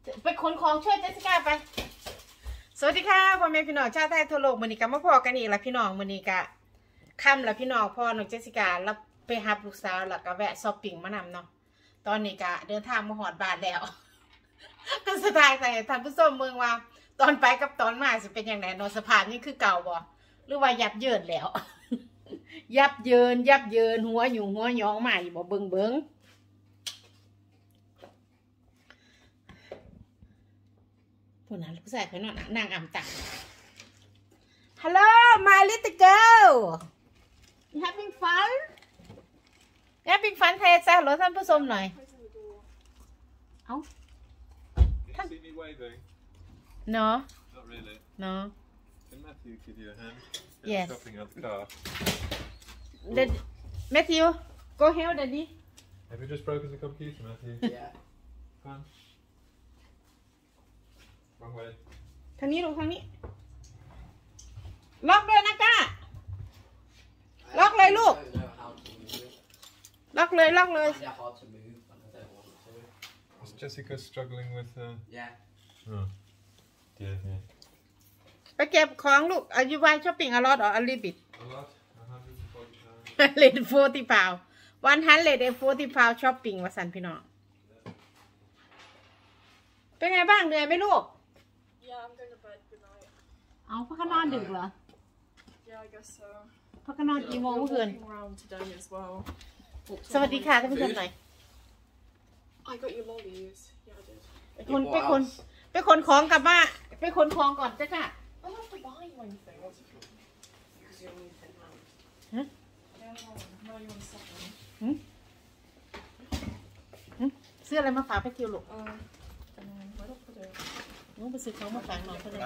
ไปขนของช่วยเจสสิก้าไปสวัสดีค่ะพ่อแม่พี่น้องชาวไทยทั่วโลกมื้อนี้ก็มาพอกันอีกแล้วพี่น้องมื้อนี้ก็ค่ำแล้วพี่น้องพ่อน้องเจสสิก้าแล้วไปหาลูกสาวแล้วก็แวะช้อปปิ้งมานำเนาะตอนนี้ก็เดินทางมาฮอดบ้านแล้วก็สไตล์แต่ท่านผู้ชมเมืองว่าตอนไปกับตอนมาสิเป็นอย่างไรเนาะสภาพนี่คือเก่าบ่หรือว่ายับเยินแล้ว ยับเยินหัวอยู่หัวหยองมาอยู่บ่เบิ่งผู้นั้นลูกชายเขานอนนางอ่ำตัก Hello my little girl you having fun having fun ไทยจ้าเหรอท่านผู้ชมหน่อยเอ้า Can you see me waving? No Not really. No Can Matthew give you a hand? Yes. Shopping out the car. Matthew go help daddy Have you just broken the computer, Matthew? Yeah. Come on. Wrong way. ทางนี้ลูกทางนี้ล็อกเลยนะก้าล็อกเลยลูก I don't know how to move it. ล็อกเลยล็อกเลย I find it hard to move, and I don't want to. Is Jessica struggling with? Yeah. Oh. Dear me. ไปเก็บของลูกอายุวายช้อปปิ้งอลอดออลิบิด A lot. 140 เลด40 pound 140 pound ช้อปปิ้งวาสันพี่น้องเป็นไงบ้างเหนื่อยไหมลูก Yeah, I'm going to bed. Good night. เอาพักนอนดึกเหรอ Yeah, I guess so. พักนอนกี่โมงเมื่อคืน Walking around today as well. สวัสดีค่ะท่านผู้ชมหน่อย I got you lollies. Yeah, I did. ไปขนของกลับบ้านไปขนของก่อนจ้ะค่ะ I have to buy you anything. What's it called? Because you only think that. Huh? Yeah, no, you want something. ซื้ออะไรมาฝากไปทิวลูก Where did I put it? น้องไปซื้อของมาฝากน้องเขาเลย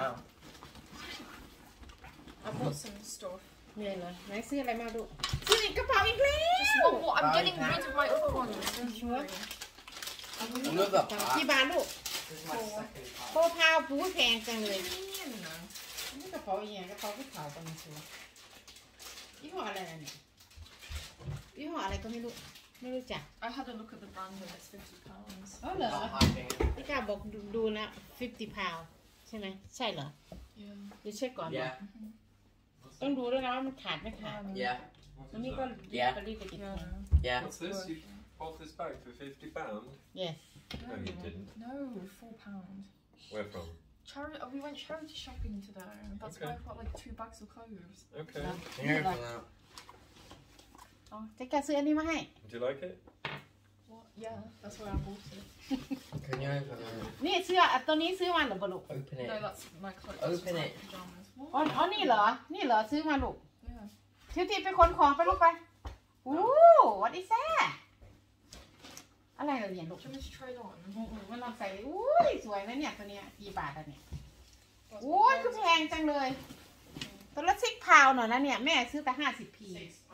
I bought some stuff. เหนื่อยเหรอไหนซื้ออะไรมาดูซื้ออีกกระเป๋าอีกแล้ว What? I'm getting rid of my other ones. Don't you worry. Another กี่ pack. บาทลูก This is my second โค pack. พาวปูแพงจังเลย No. นี่กระเป๋าอีกอย่างกระเป๋าผู้ขาวกันชัวยี่ห้ออะไรเนี่ยยี่ห้ออะไรก็ไม่รู้จัก I had a look at the brand and it's £50. อ๋อเหรอ Not hacking. พี่กาบอกดูนะ50 pound ใช่ไหมใช่เหรอ Yeah. เดี๋ยวเช็คก่อน Yeah. ต้องดูด้วยนะว่ามันขาดไม่ขาด Yeah. วันนี้ก็ Yeah. รีบไปติด Yeah. แทน Yeah. What's this? You bought this bag for £50? yes No, you didn't. No, £4. Where from? We went charity shopping today. That's Okay. why I've got like 2 bags of clothes. Okay. Here for that. อ๋อเจ๊แกซื้ออันนี้มาให้ Do you like it? What? Yeah, that's why I bought it. Can you open it? นี่เสื้อตัวนี้ซื้อมาหรือเปล่าลูก Open No, it. that's my clothes. Open my it. pajamas. อ๋อ What? อ๋อนี่เหรอซื้อมาลูก Yeah. ทิวตีไปขนของไปลูกไปอู้ what is that อะไรเหรอเนี่ยลูก Do you want me to try it on? มันลองใส่อุ้ยสวยนะเนี่ยตัวเนี้ยกี่บาทอะเนี่ย That's โอ้ยคือแพงจังเลยตัวละ6 pound หน่อยนะเนี่ยแม่ซื้อแต่50p £6.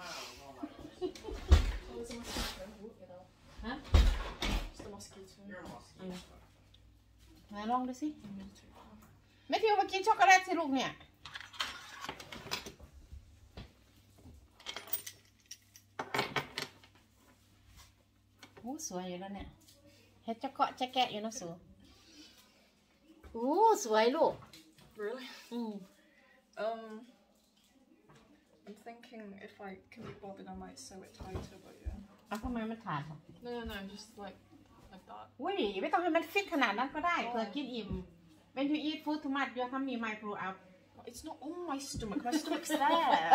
Oh, there's a mosquito. Oh, you know. Huh? It's the mosquito. You're a mosquito. ไหนลองดูสิ I'm gonna take that off. แม่ทิวมากินช็อกโกแลตสิลูกเนี่ยโอ้สวยอยู่แล้วเนี่ยเฮ็ดจะเกาะจะแกะอยู่นะสูโอ้สวยลูก Really? อืม I'm thinking if I can be bothered, I might sew it tighter, but yeah. เอาทำไมมันขาดอ่ะ No, just like that. อุ้ยไม่ต้องให้มันฟิตขนาดนั้นก็ได้เผื่อกินอิ่ม When you eat food too much your tummy might blow out It's not on my stomach. My stomach's there.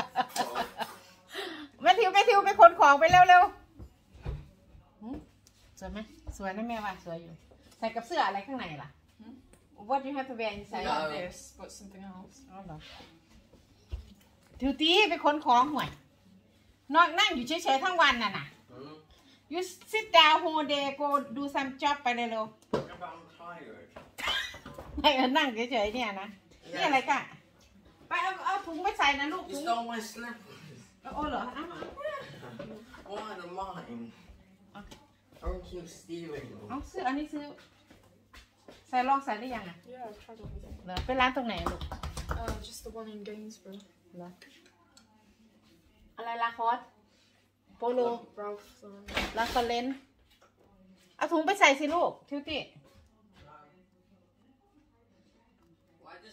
แม่ทิวไปขนของไปเร็วๆสวยไหมสวยนะแม่ว่าสวยอยู่ใส่กับเสื้ออะไรข้างในล่ะ What you have to wear inside Not this, but something else. อ๋อเหรอทิวตีไปขนของห่วยนอนนั่งอยู่เฉยๆทั้งวันน่ะนะ You sit down whole day go do some job ไปเร็ว But I'm tired. ๆให้นั่งเฉยๆเนี่ยนะนี่อะไรกะไปเอาถุงไปใส่นะลูก You ถุง stole my slippers. โอ้เหรอเอา Why are mine? Don't keep stealing them. เอาซื้ออันนี้ซื้อใส่ลองใส่ได้ยังอ่ะ Yeah, I've tried everything. เหรอเป็นร้านตรงไหนลูก Just the one in Gainsborough. เหรออะไรลาคอสโปโล Ralph Lauren. ลาคอเลนเอาถุงไปใส่สิลูกทิวตี้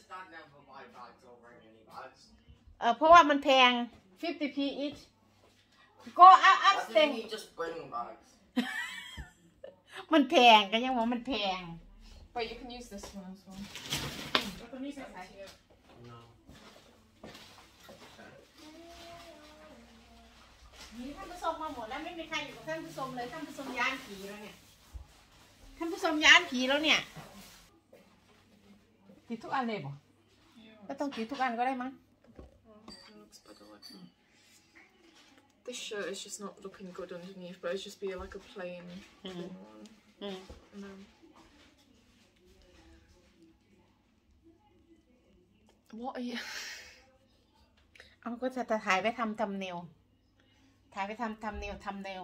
Dad never buy bags or bring any bags. เพราะว่ามันแพง 50p each go Why upstairs didn't he just bring bags? มันแพงก็ยังว่ามันแพง But you can use this one as well. แล้วตัวนี้ใส่ No. นี่ท่านผู้ชมมาหมดแล้วไม่มีใครอยู่กับท่านผู้ชมเลยท่านผู้ชมย้านผีแล้วเนี่ยท่านผู้ชมย้านผีแล้วเนี่ยกินทุกอันเลยบ่ Yeah. ก็ต้องกินทุกอันก็ได้มั้ง It looks better like that. This shirt is just not looking good underneath, but it's just be like a plain one. อืม And then what are you? เอาก็จะถ่ายไปทำเนลถ่ายไปทำเนล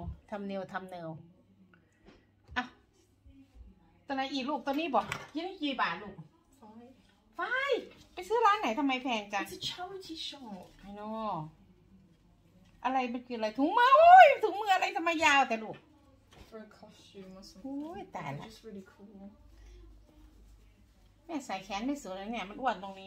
อ่ะตัวไหนอีกลูกตัวนี้บอกยี่นี่กี่บาทลูก Five. ไฟไปซื้อร้านไหนทำไมแพงจัง It's a charity shop. I know อะไรมันคืออะไรถุงมือโอ้ยถุงมืออะไรทำไมยาวแต่ลูก For a costume or something. โอ้ยตายละ It's really cool. แม่ใส่แขนไม่สวยเลยเนี่ยมันอ้วนตรงนี้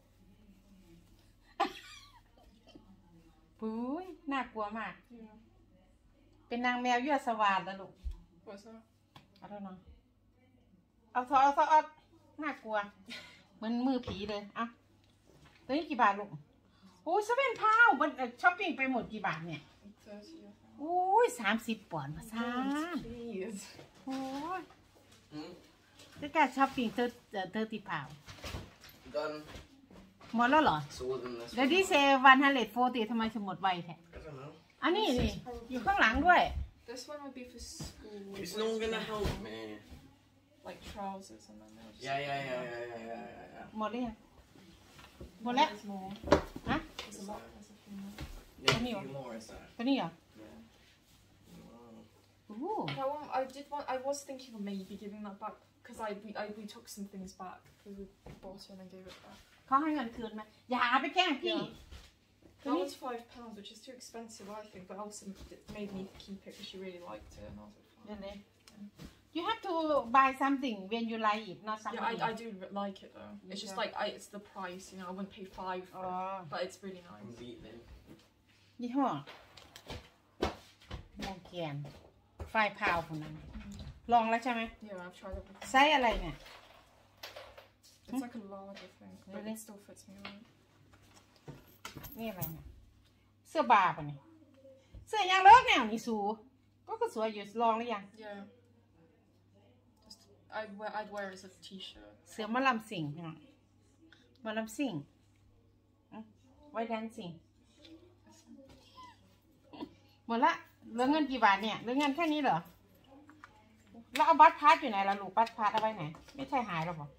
ปุ้ยน่ากลัวมาก Yeah. เป็นนางแมวยั่วสวาดแล้วลูก What's that? เอาเนาะเอาน่ากลัวเหมือนมือผีเลยเอาตัวนี้กี่บาทลูกโอ้ย7 poundsมันช้อปปิ้งไปหมดกี่บาทเนี่ย 30, I think. โอ้ย30 ปอนด์มาซ่า Please. โอ้ย Hmm? จะการช้อปปิ้ง30 pounds Done. หมดแล้วเหรอ So than this แล้ว one. ดีเซ140ทำไมจะหมดไวแท้ I don't know. อันนี้นี่อยู่ข้างหลังด้วย This one would be for school. It's not gonna help me. Like trousers and then they'll just... Yeah. หมดหรือยังหมดแล้ว There's more. ฮะ There's a lot. There's a few more. Yeah, Anyway. a few more is that? ตัวนี้เหรอ Yeah. Wow. โอ้โห I was thinking of maybe giving that back because we took some things back because we bought it and then gave it back. เขาให้เงินคืนไหมอย่าไปแกล้งพี่ That was £5, which is too expensive, I think. But also it made me keep it because she really liked it, and I was like, fine. Really? You have to buy something when you like it, not something. Yeah, I do like it though. It's just Yeah. like it's the price, you know. I wouldn't pay 5 for Oh. it, but it's really I'm nice. beating. ยี่ห้อโมเกียน5 poundsคนนั้นลองแล้วใช่ไหม Yeah, I've tried it before. ไซส์อะไรเนี่ย It's like a large, I think, but Really? it still fits me right. นี่อะไรเนี่ยเสื้อบาป่ะนี่เสื้อยางเลิกแนวนี่สูก็สวยอยู่ลองหรือยัง Yeah. Just I'd wear it as a t-shirt. เสื้อมะลำสิงพี่น้องมะลำสิงไว้แดนสิงหมดละเหลือเงินกี่บาทเนี่ยเหลือเงินแค่นี้เหรอแล้วเอาบัตรพาสอยู่ไหนล่ะลูกบัตรพาสเอาไว้ไหนไม่ใช่หายหรอบอก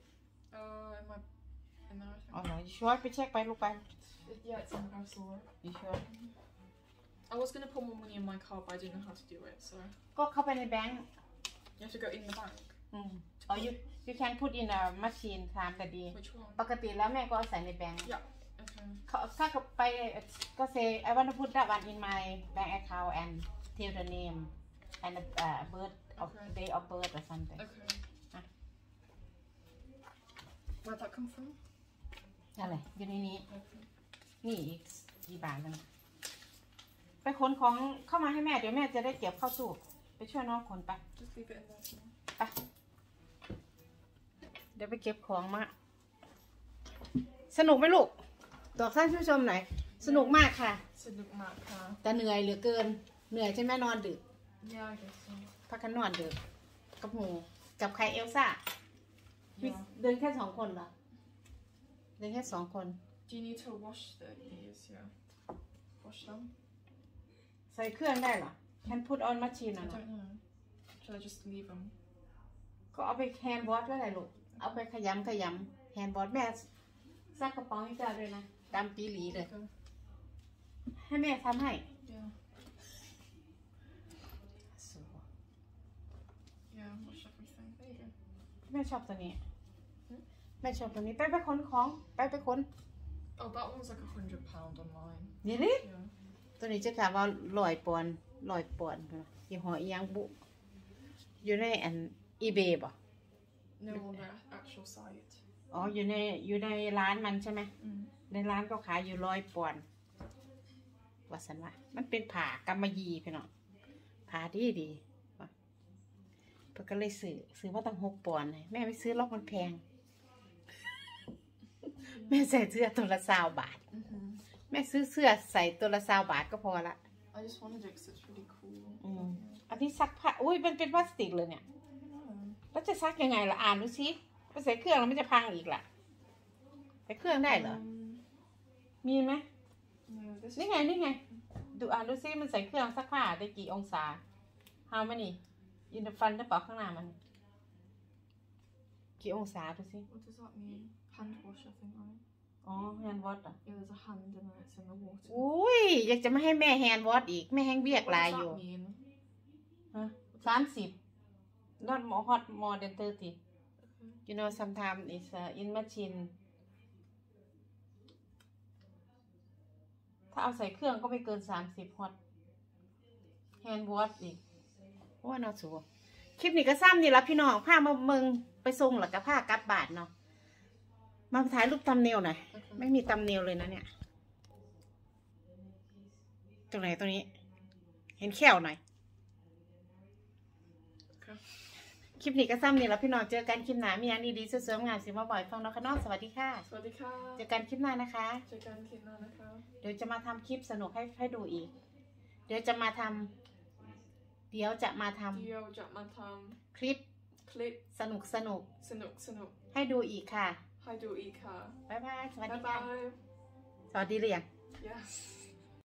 In there, I think. อ๋อเหรอช่วยไปเช็คไปลูกไป Yeah, it's in the house door. ดีช่วย I was gonna put more money in my car, but I didn't know how to do it, so ก็เข้าไปในแบงก์ you have to go in the bank. อ๋อ you can put in a machine ถามแต่ดี Which one? ปกติแล้วแม่ก็เอาใส่ในแบงก์ Yeah. Okay. ถ้าไปก็ say I want to put that one in my bank account and tell the name and the birth of Okay. day of birth or something Okay. Ah. Where'd that come from? อะไรอยู่ในนี้ Okay. นี่อีกกี่บาทแล้วนะไปขนของเข้ามาให้แม่เดี๋ยวแม่จะได้เก็บเข้าตู้ไปช่วยน้องขนไป Just leave it in there for now. ไปเดี๋ยวไปเก็บของมาสนุกไหมลูกบอกท่านผู้ชมหน่อยสนุกมากค่ะ So look at that car. แต่เหนื่อยเหลือเกินเหนื่อยใช่ไหมนอนดึก Yeah, I guess so. พักกันนอนดึกกับหมูกับใครเอลซ่า Yeah. เดินแค่2 คนเหรอเดินแค่2 คน Do you need to wash these? Yeah. Wash them? ใส่เครื่องได้เหรอ can put on machine I นะ don't know. Should I just leave them? ก็เอาไปแฮนด์วอชแล้วไรลูกเอาไปขยำแฮนด์วอชแม่ซักกระเป๋าให้เจ้าด้วยนะตามปีหลีเลย Okay. ให้แม่ทำให้ Yeah. Yeah, wash everything. There you go. แม่ชอบตัวนี้แม่ชอบตัวนี้ไปขนของไปขน Oh, that one's like £100 online. นี่นี่ Yeah. ตัวนี้จะถามว่า100 ปอนด์ยี่ห้ออีหยังบุอยู่ในอัน eBay ป่ะ No, on their actual site. อ๋ออยู่ในร้านมันใช่ไหม Mm. ในร้านก็ขายอยู่100 ปอนด์ว่าสันว่ามันเป็นผ่ากำมะหยี่พี่น้องผ่าดีว่ะเพิ่นก็เลยซื้อมาตั้ง6 ปอนด์เลยแม่ไม่ซื้อหรอกมันแพง แม่ใส่เสื้อตัวละ20 บาท Mm-hmm. แม่ซื้อเสื้อใส่ตัวละ20 บาทก็พอละ I just wanted it because it's really cool. อันนี้ซักผ้าอุ้ยมันเป็นพลาสติกเลยเนี่ย Oh. แล้วจะซักยังไงล่ะอ่านดูสิไปใส่เครื่องแล้วมันจะพังอีกล่ะใส่เครื่องได้เหรอ มีไหม No, this นี่ไงดูอ่านดูซิมันใส่เครื่องซักผ้าได้กี่องศา how many in the front หรือเปล่าข้างหน้ามันกี่องศาดูสิ What does that mean? Hand wash, I think, right? อ๋อ hand wash อ่ะ Yeah, there's a hand and then it's in the water. อุ้ยอยากจะไม่ให้แม่ hand wash อีกแม่แห้งเบียก What ลาย does อยู่ that mean? ฮะ30 not more hot more than 30 Okay. you know sometimes it's in machine ถ้าเอาใส่เครื่องก็ไม่เกิน30 hot hand wash อีกว่าน่าสูคลิปนี้ก็ซ้ำนี่ละพี่น้องผ้ามาเมืองไปส่งหลักกับผ้ากลับบ้านเนาะมาถ่ายรูปตำเนียวหน่อย Okay. ไม่มีตำเนียวเลยนะเนี่ยตรงไหนตรงนี้ เห็นแค่วหน่อย Okay. คลิปนี้ก็ซ้ำนี่ละพี่น้องเจอกันคลิปหน้ามีอย่างดีๆสวยๆงามสิมาบ่อยฟังน้องขนอกสวัสดีค่ะ Swadika. เจอกันคลิปหน้านะคะ Chicken kidna naka. เดี๋ยวจะมาทำคลิปสนุกให้ดูอีก เดี๋ยวจะมาทำ Dio jamatam. คลิป Clip. สนุก Sanuk. ให้ดูอีกค่ะ Hi do ika. บ๊ายบาย สวัสดี Bye ค่ะ bye. สวัสดีหรือยัง Yes.